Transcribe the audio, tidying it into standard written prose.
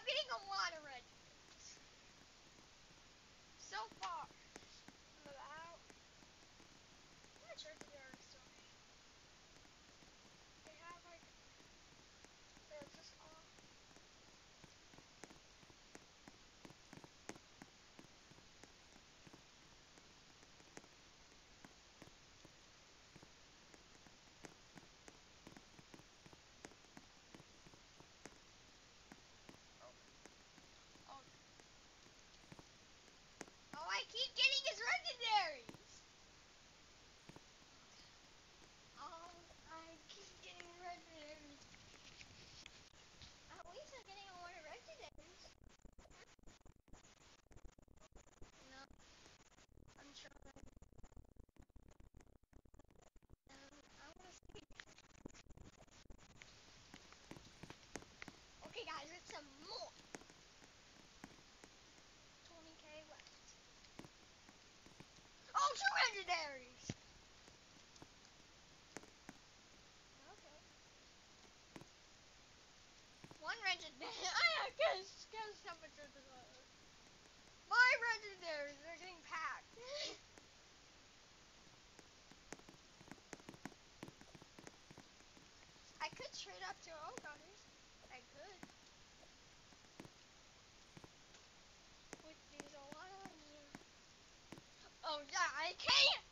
getting a lot of red. So far. I'm about... How much red there are still? They have like... They're just all... Oh. Oh, I keep getting his legendaries. Oh, I keep getting legendaries. At least I'm getting a lot of legendaries. No, I'm trying. I want to see. Okay, guys, it's some more. 20k left. Oh, 2 legendaries. Okay. 1 legendary. I guess temperature is low. My legendaries are getting packed. I could trade up to Ogunners. I could. Which means a lot of money. Oh yeah, I can't!